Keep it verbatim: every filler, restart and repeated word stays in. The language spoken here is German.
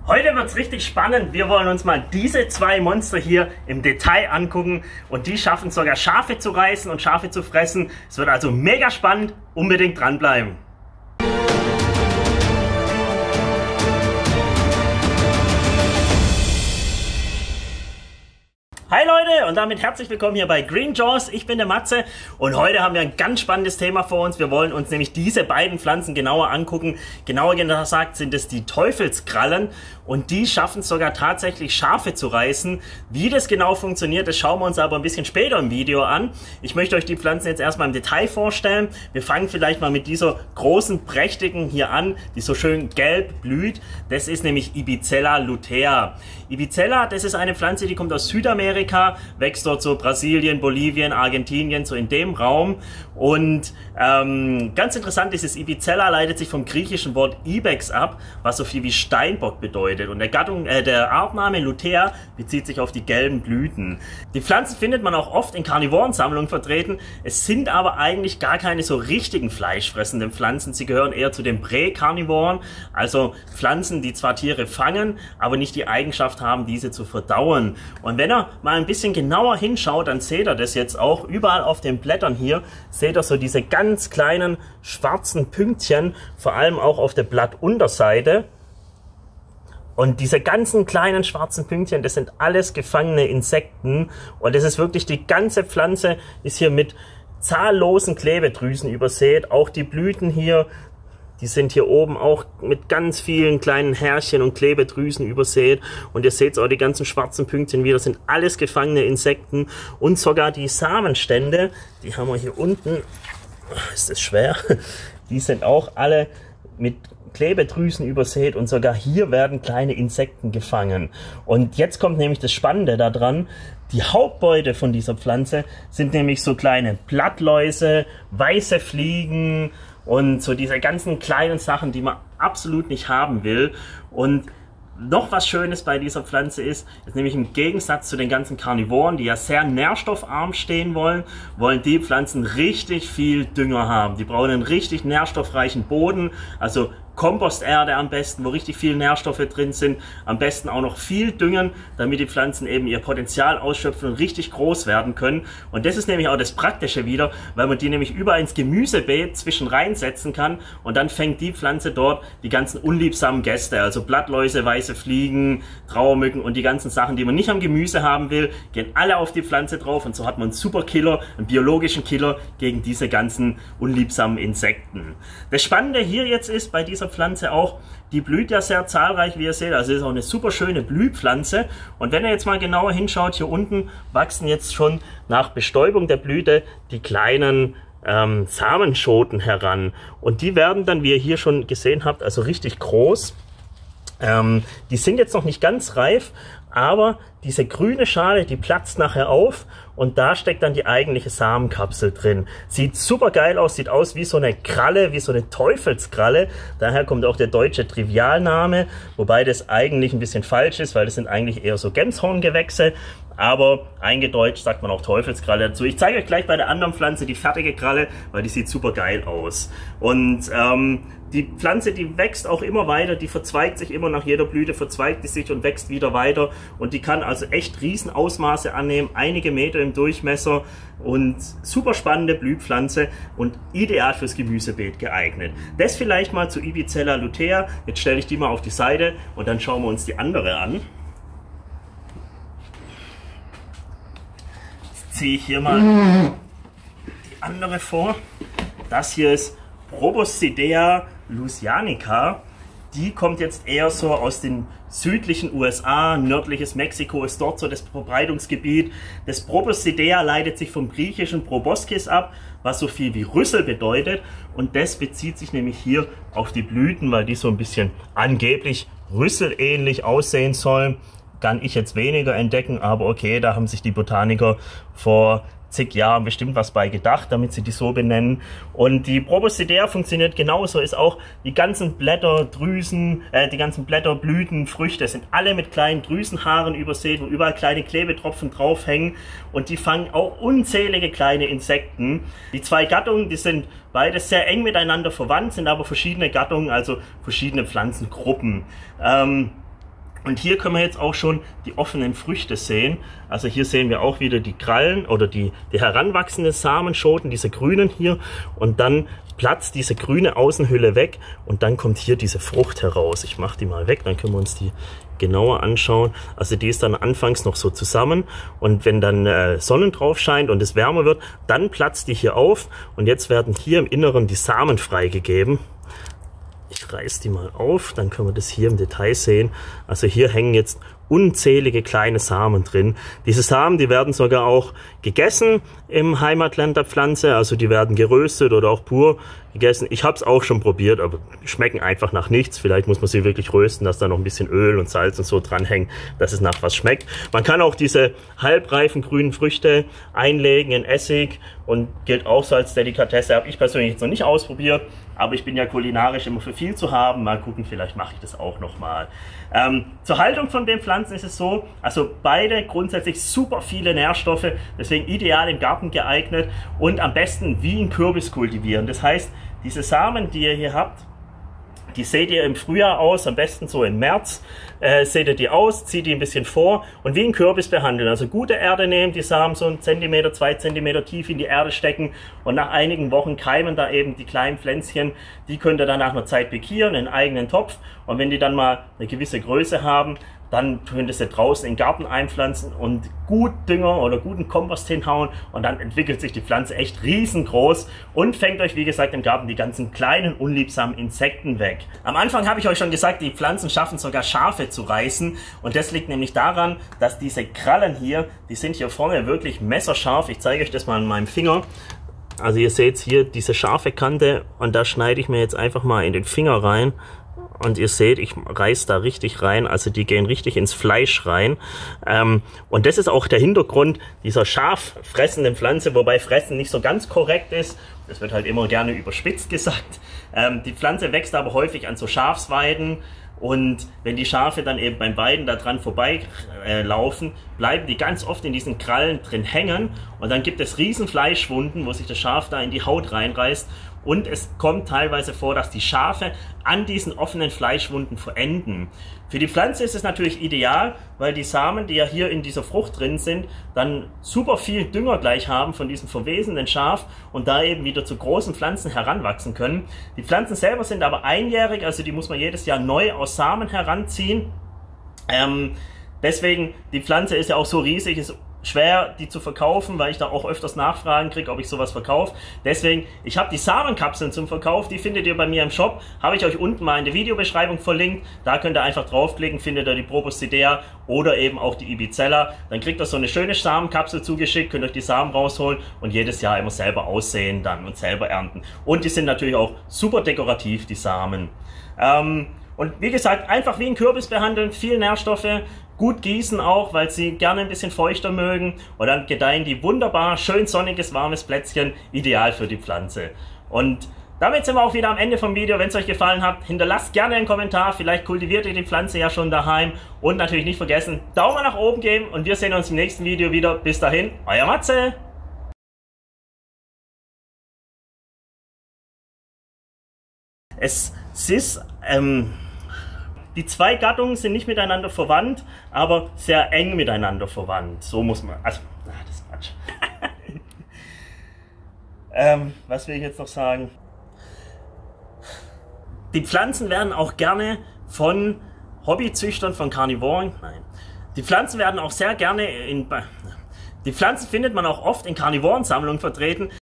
Heute wird es richtig spannend. Wir wollen uns mal diese zwei Monster hier im Detail angucken und die schaffen sogar Schafe zu reißen und Schafe zu fressen. Es wird also mega spannend. Unbedingt dranbleiben. Hi Leute und damit herzlich willkommen hier bei Green Jaws. Ich bin der Matze und heute haben wir ein ganz spannendes Thema vor uns. Wir wollen uns nämlich diese beiden Pflanzen genauer angucken. Genauer gesagt sind es die Teufelskrallen und die schaffen es sogar tatsächlich Schafe zu reißen. Wie das genau funktioniert, das schauen wir uns aber ein bisschen später im Video an. Ich möchte euch die Pflanzen jetzt erstmal im Detail vorstellen. Wir fangen vielleicht mal mit dieser großen, prächtigen hier an, die so schön gelb blüht. Das ist nämlich Ibicella lutea. Ibicella, das ist eine Pflanze, die kommt aus Südamerika, wächst dort so Brasilien, Bolivien, Argentinien, so in dem Raum. Und ähm, ganz interessant ist es, Ibicella leitet sich vom griechischen Wort Ibex ab, was so viel wie Steinbock bedeutet. Und der Gattung, äh, der Artname Lutea bezieht sich auf die gelben Blüten. Die Pflanzen findet man auch oft in Karnivorensammlungen vertreten. Es sind aber eigentlich gar keine so richtigen fleischfressenden Pflanzen. Sie gehören eher zu den Präkarnivoren, also Pflanzen, die zwar Tiere fangen, aber nicht die Eigenschaft haben, diese zu verdauen. Und wenn ihr mal ein bisschen genauer hinschaut, dann seht ihr das jetzt auch überall auf den Blättern hier, seht ihr so diese ganz kleinen schwarzen Pünktchen, vor allem auch auf der Blattunterseite. Und diese ganzen kleinen schwarzen Pünktchen, das sind alles gefangene Insekten und das ist wirklich, die ganze Pflanze ist hier mit zahllosen Klebedrüsen übersät, auch die Blüten hier. Die sind hier oben auch mit ganz vielen kleinen Härchen und Klebedrüsen übersät. Und ihr seht auch die ganzen schwarzen Pünktchen wieder, sind alles gefangene Insekten. Und sogar die Samenstände, die haben wir hier unten, ist das schwer, die sind auch alle mit Klebedrüsen übersät und sogar hier werden kleine Insekten gefangen. Und jetzt kommt nämlich das Spannende daran. Die Hauptbeute von dieser Pflanze sind nämlich so kleine Blattläuse, weiße Fliegen, und so diese ganzen kleinen Sachen, die man absolut nicht haben will. Und noch was Schönes bei dieser Pflanze ist, ist nämlich im Gegensatz zu den ganzen Karnivoren, die ja sehr nährstoffarm stehen wollen, wollen die Pflanzen richtig viel Dünger haben. Die brauchen einen richtig nährstoffreichen Boden, also Komposterde am besten, wo richtig viel Nährstoffe drin sind. Am besten auch noch viel düngen, damit die Pflanzen eben ihr Potenzial ausschöpfen und richtig groß werden können. Und das ist nämlich auch das Praktische wieder, weil man die nämlich überall ins Gemüsebeet zwischen reinsetzen kann und dann fängt die Pflanze dort die ganzen unliebsamen Gäste, also Blattläuse, weiße Fliegen, Trauermücken und die ganzen Sachen, die man nicht am Gemüse haben will, gehen alle auf die Pflanze drauf und so hat man einen super Killer, einen biologischen Killer gegen diese ganzen unliebsamen Insekten. Das Spannende hier jetzt ist bei dieser Pflanze auch, die blüht ja sehr zahlreich, wie ihr seht, also ist auch eine super schöne Blühpflanze. Und wenn ihr jetzt mal genauer hinschaut, hier unten wachsen jetzt schon nach Bestäubung der Blüte die kleinen ähm, Samenschoten heran. Und die werden dann, wie ihr hier schon gesehen habt, also richtig groß. Ähm, die sind jetzt noch nicht ganz reif, aber diese grüne Schale, die platzt nachher auf und da steckt dann die eigentliche Samenkapsel drin. Sieht super geil aus, sieht aus wie so eine Kralle, wie so eine Teufelskralle. Daher kommt auch der deutsche Trivialname, wobei das eigentlich ein bisschen falsch ist, weil das sind eigentlich eher so Gemshorngewächse. Aber eingedeutscht sagt man auch Teufelskralle dazu. Ich zeige euch gleich bei der anderen Pflanze die fertige Kralle, weil die sieht super geil aus. Und ähm, die Pflanze, die wächst auch immer weiter, die verzweigt sich immer nach jeder Blüte, verzweigt die sich und wächst wieder weiter. Und die kann also echt riesen Ausmaße annehmen, einige Meter im Durchmesser und super spannende Blühpflanze und ideal fürs Gemüsebeet geeignet. Das vielleicht mal zu Ibicella lutea. Jetzt stelle ich die mal auf die Seite und dann schauen wir uns die andere an. Ziehe ich hier mal die andere vor. Das hier ist Proboscidea louisianica. Die kommt jetzt eher so aus den südlichen U S A, nördliches Mexiko ist dort so das Verbreitungsgebiet. Das Proboscidea leitet sich vom griechischen Proboscis ab, was so viel wie Rüssel bedeutet. Und das bezieht sich nämlich hier auf die Blüten, weil die so ein bisschen angeblich rüsselähnlich aussehen sollen. Kann ich jetzt weniger entdecken, aber okay, da haben sich die Botaniker vor zig Jahren bestimmt was bei gedacht, damit sie die so benennen. Und die Proboscidea funktioniert genauso, ist auch die ganzen Blätter, Drüsen, äh, die ganzen Blätter, Blüten, Früchte sind alle mit kleinen Drüsenhaaren übersät, wo überall kleine Klebetropfen draufhängen und die fangen auch unzählige kleine Insekten. Die zwei Gattungen, die sind beide sehr eng miteinander verwandt, sind aber verschiedene Gattungen, also verschiedene Pflanzengruppen. Ähm, Und hier können wir jetzt auch schon die offenen Früchte sehen. Also hier sehen wir auch wieder die Krallen oder die, die heranwachsenden Samenschoten, diese grünen hier. Und dann platzt diese grüne Außenhülle weg und dann kommt hier diese Frucht heraus. Ich mache die mal weg, dann können wir uns die genauer anschauen. Also die ist dann anfangs noch so zusammen und wenn dann äh, Sonne drauf scheint und es wärmer wird, dann platzt die hier auf und jetzt werden hier im Inneren die Samen freigegeben. Ich reiße die mal auf, dann können wir das hier im Detail sehen. Also hier hängen jetzt unzählige kleine Samen drin. Diese Samen, die werden sogar auch gegessen im Heimatland der Pflanze. Also die werden geröstet oder auch pur gegessen. Ich habe es auch schon probiert, aber schmecken einfach nach nichts. Vielleicht muss man sie wirklich rösten, dass da noch ein bisschen Öl und Salz und so dranhängt, dass es nach was schmeckt. Man kann auch diese halbreifen grünen Früchte einlegen in Essig und gilt auch so als Delikatesse. Habe ich persönlich jetzt noch nicht ausprobiert, aber ich bin ja kulinarisch immer für viel zu haben. Mal gucken, vielleicht mache ich das auch noch mal. Ähm, zur Haltung von den Pflanzen ist es so, also beide grundsätzlich super viele Nährstoffe, deswegen ideal im Garten geeignet und am besten wie ein Kürbis kultivieren. Das heißt, diese Samen, die ihr hier habt, die seht ihr im Frühjahr aus, am besten so im März, äh, seht ihr die aus, zieht die ein bisschen vor und wie ein Kürbis behandeln. Also gute Erde nehmen, die Samen so einen Zentimeter, zwei Zentimeter tief in die Erde stecken und nach einigen Wochen keimen da eben die kleinen Pflänzchen. Die könnt ihr dann nach einer Zeit pikieren in einen eigenen Topf und wenn die dann mal eine gewisse Größe haben, dann könnt ihr sie draußen in den Garten einpflanzen und gut Dünger oder guten Kompost hinhauen und dann entwickelt sich die Pflanze echt riesengroß und fängt euch, wie gesagt, im Garten die ganzen kleinen, unliebsamen Insekten weg. Am Anfang habe ich euch schon gesagt, die Pflanzen schaffen sogar Schafe zu reißen und das liegt nämlich daran, dass diese Krallen hier, die sind hier vorne wirklich messerscharf. Ich zeige euch das mal an meinem Finger. Also ihr seht hier diese scharfe Kante und da schneide ich mir jetzt einfach mal in den Finger rein. Und ihr seht, ich reiß da richtig rein, also die gehen richtig ins Fleisch rein. Ähm, und das ist auch der Hintergrund dieser scharf fressenden Pflanze, wobei Fressen nicht so ganz korrekt ist. Das wird halt immer gerne überspitzt gesagt. Ähm, die Pflanze wächst aber häufig an so Schafsweiden. Und wenn die Schafe dann eben beim Weiden da dran vorbei äh, laufen, bleiben die ganz oft in diesen Krallen drin hängen. Und dann gibt es riesen Fleischwunden, wo sich das Schaf da in die Haut reinreißt. Und es kommt teilweise vor, dass die Schafe an diesen offenen Fleischwunden verenden. Für die Pflanze ist es natürlich ideal, weil die Samen, die ja hier in dieser Frucht drin sind, dann super viel Dünger gleich haben von diesem verwesenden Schaf und da eben wieder zu großen Pflanzen heranwachsen können. Die Pflanzen selber sind aber einjährig, also die muss man jedes Jahr neu aus Samen heranziehen. Ähm, deswegen, die Pflanze ist ja auch so riesig, ist schwer, die zu verkaufen, weil ich da auch öfters Nachfragen kriege, ob ich sowas verkaufe. Deswegen, ich habe die Samenkapseln zum Verkauf, die findet ihr bei mir im Shop. Habe ich euch unten mal in der Videobeschreibung verlinkt. Da könnt ihr einfach draufklicken, findet ihr die Proboscidea oder eben auch die Ibizella. Dann kriegt ihr so eine schöne Samenkapsel zugeschickt, könnt euch die Samen rausholen und jedes Jahr immer selber aussehen dann und selber ernten. Und die sind natürlich auch super dekorativ, die Samen. Ähm, und wie gesagt, einfach wie ein Kürbis behandeln, viel Nährstoffe. Gut gießen auch, weil sie gerne ein bisschen feuchter mögen und dann gedeihen die wunderbar, schön sonniges, warmes Plätzchen, ideal für die Pflanze. Und damit sind wir auch wieder am Ende vom Video. Wenn es euch gefallen hat, hinterlasst gerne einen Kommentar, vielleicht kultiviert ihr die Pflanze ja schon daheim und natürlich nicht vergessen, Daumen nach oben geben und wir sehen uns im nächsten Video wieder. Bis dahin, euer Matze! Es ist, ähm... Die zwei Gattungen sind nicht miteinander verwandt, aber sehr eng miteinander verwandt. So muss man. Also, ah, das ist Quatsch. ähm, was will ich jetzt noch sagen? Die Pflanzen werden auch gerne von Hobbyzüchtern, von Karnivoren. Nein. Die Pflanzen werden auch sehr gerne in. Die Pflanzen findet man auch oft in Karnivorensammlungen vertreten.